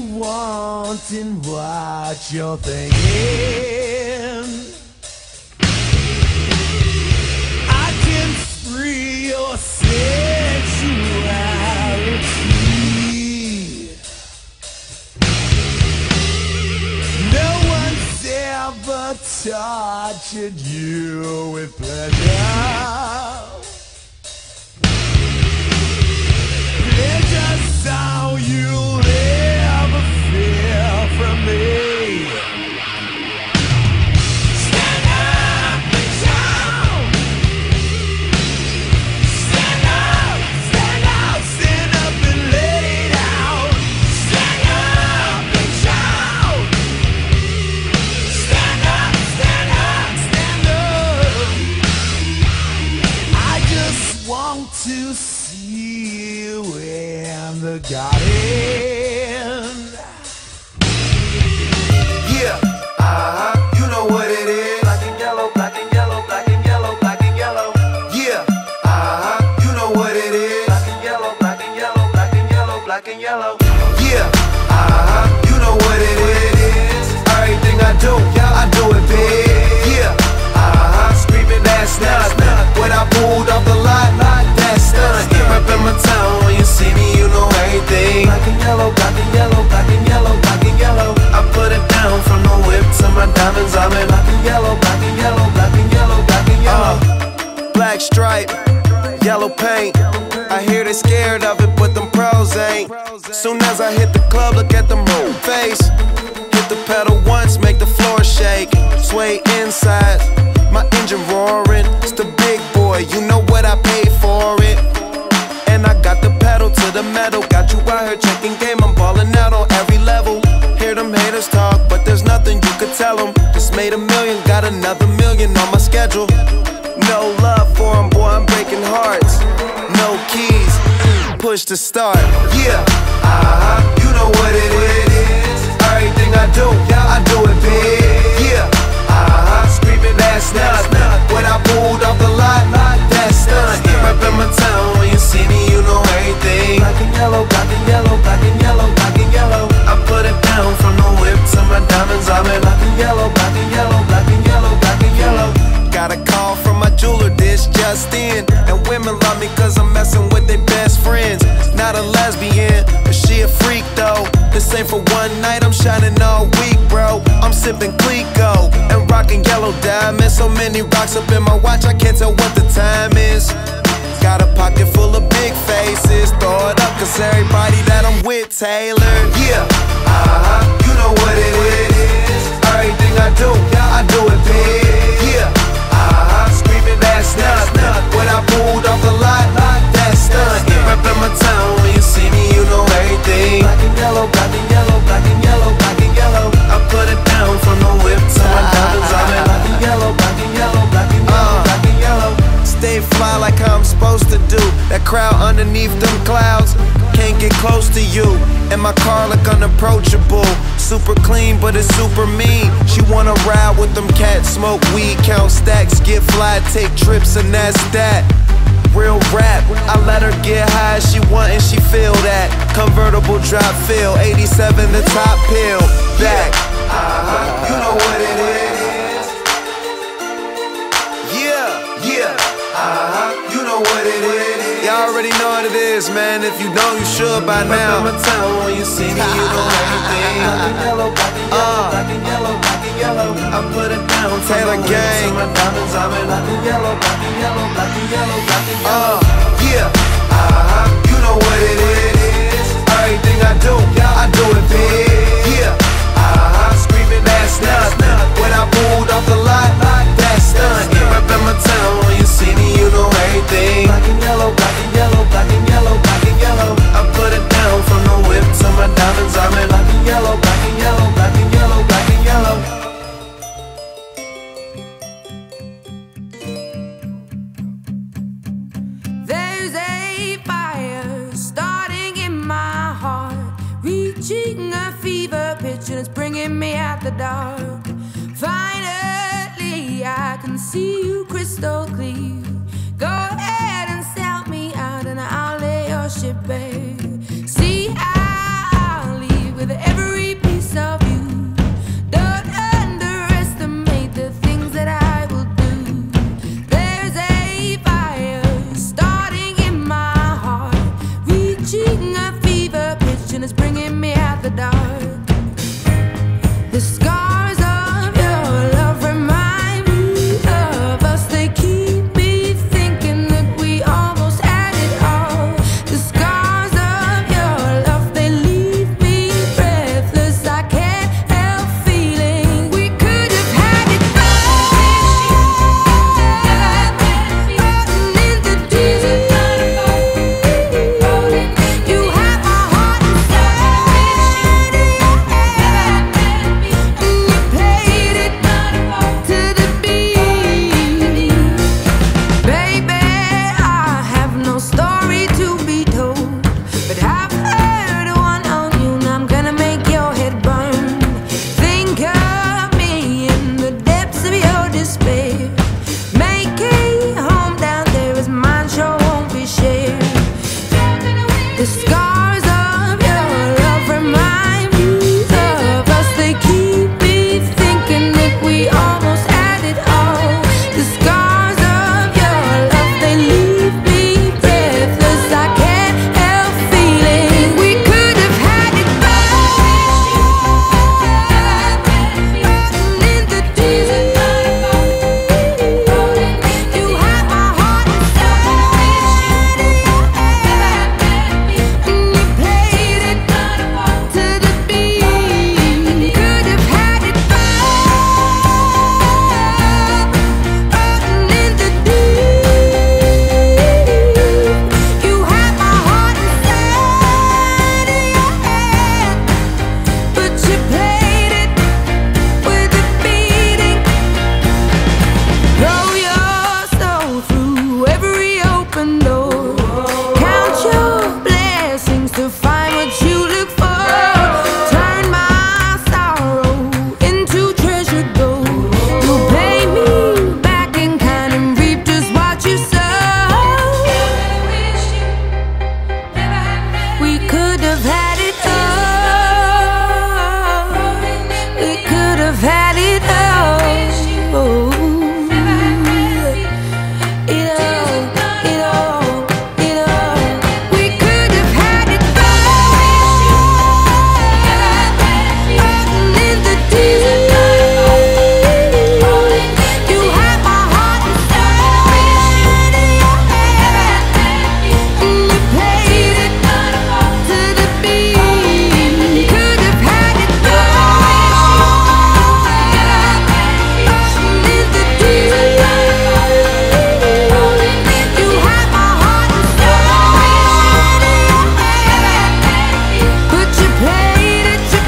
want and what you're thinking. I can free your sensuality. No one's ever tortured you with pleasure. Pleasure's all you'll ever feel from me. Stand up and shout. Stand up, stand up, stand up and let it out. Stand up and shout. Stand up, stand up, stand up. I just want to see you in the garden. Yeah, you know what it is. Black and yellow, black and yellow, black and yellow, black and yellow. Yeah, you know what it is. Black and yellow, black and yellow, black and yellow, black and yellow. Yeah, you know what it is. Everything I do, I do it big. Yeah, screaming that's not when I pulled off the lot, that's stunt. Reppin' my town, when you see me, you know everything. Black and yellow, black and yellow, black and yellow, black and yellow. I put it down from the whip to my diamonds. I'm in black and yellow, black and yellow, black and yellow, black and yellow. Black stripe, yellow paint. I hear they scared of it, but them pros ain't. Soon as I hit the club, look at them whole face. Hit the pedal once, make the floor shake. Sway inside, my engine roaring. It's the big boy, you know what I paid for it. And I got the pedal to the metal. Got you out here checking game, I'm ballin' out on every level. Hear them haters talk, but there's nothing you could tell them. Just made $1 million, got another $1 million on my schedule. No love for 'em, boy, I'm breaking hearts. No keys, push to start. Yeah, you know what it is. Everything I do it big. Yeah, screaming that's not when I pulled off the lot, that's stunt. Reppin' my town, when you see me, you know everything. Black and yellow, black and yellow, black and yellow, black and yellow. I put it down from the whip to my diamonds. I'm in black and yellow, black and yellow, black and yellow, black and yellow. Got a call from my jeweler, this just in. And women love me cause I'm messing with their best friends. Not a lesbian, but she a freak though. This ain't for one night, I'm shining all week, bro. I'm sipping Clico and rocking yellow diamonds. So many rocks up in my watch, I can't tell what the time is. Got a pocket full of big faces. Throw it up cause everybody that I'm with tailored. Yeah, you know what it is. Everything I do it big. Yeah, screaming that's not when I pulled off the lot, that's stunt. Reppin' my town, when you see me, you know everything. Black and yellow, black and yellow, black and yellow, black and yellow. I put it down from the whip to my diamonds. I'm in black and yellow, black and yellow, black and yellow, black and yellow. Stay fly like how I'm supposed to do. That crowd underneath them clouds can't get close to you. And my car look unapproachable. Super clean, but it's super mean. She wanna ride with them cats, smoke weed, count stacks, get fly, take trips, and that's that. Real rap, I let her get high as she want and she feel that. Convertible drop feel, 87 the top pill. Back, you know what it is. Yeah, you know what it is. Y'all already know what it is, man. If you don't, you should by now. Reppin' my town, when you see me, you know everything. Black and yellow, black and yellow, black and yellow, black and yellow. I put it down, Taylor Gang. My diamonds, I'm in black and yellow, black and yellow, black and yellow, black and yellow. Yeah, you know what it is. Everything I do it big. Yeah, screaming that's not when I pulled off the lot, that's stunt. Reppin' my town, when you see me, you know everything. Black and yellow, black and yellow, black and yellow, black and yellow. I put it down from the whip to my diamonds. I'm in black and yellow, black and yellow, black and yellow, black and yellow. There's a fire starting in my heart, reaching a fever pitch and it's bringing me out the dark. Finally, I can see you crystal clear. Go ahead and sell me out and I'll lay your ship bare. See, I'll leave with every out the dark. The scars of your love remind me of us. They keep me thinking that we almost had it all. The scars of your love, they leave me breathless. I can't help feeling we could have had it all. Floating in the deep. You have my heart inside. And you played it to the beat. Baby, I have no story to be told, but I've heard one on you, and I'm gonna make your head burn. Think of me in the depths of your despair. Make a home down there as mine sure won't be shared. The scars of your love remind me of us. They keep me thinking that we almost had it all. The scars of your love, they leave me breathless. I can't help feeling we could have had it all. Floating in the deep. You have my heart inside. And you played it to the beat. Could have had it all. Floating in the deep. You have my heart inside of your hand, but you played it with a beating. Throw your soul through every open door. Count your blessings to find what you look for. Turn my sorrow into treasure gold. You pay me back in kind and reap just what you sow. We could have had it all. We could have had it all. It all. We could have had it all. Floating in the deep. You have my heart inside of your hand, and you played it to the beat. Could have had it all. Floating in the deep. You have my heart inside of your hand, but you played it to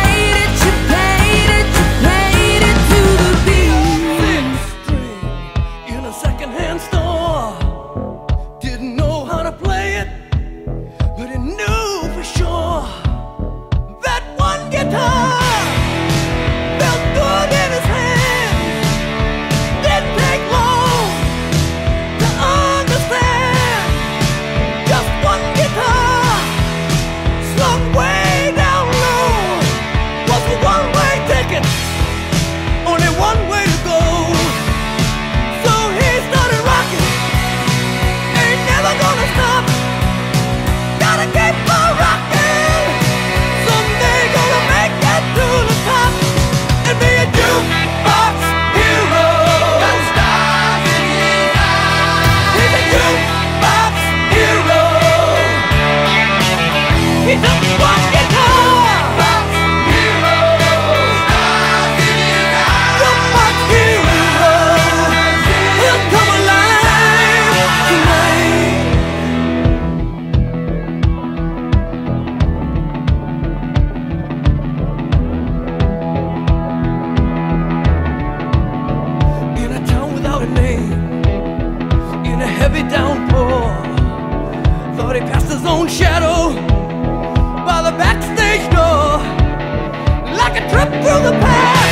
the beat. String in a secondhand store. Didn't know how to play it, but he knew for sure that one guitar felt good in his hands. Didn't take long to understand. Just one guitar slung way down low was a one-way ticket. Only one way to go. So he started rocking. Ain't never gonna stop. Gotta keep on rocking. Someday gonna make it to the top and be a jukebox hero. Got stars in his eyes. He's a jukebox hero. He took one guitar. Jukebox hero. Stars in his eyes. Jukebox hero. He'll come alive tonight. In a town without a name, in a heavy downpour, thought he passed his own shadow by the backstage door, like a trip through the past.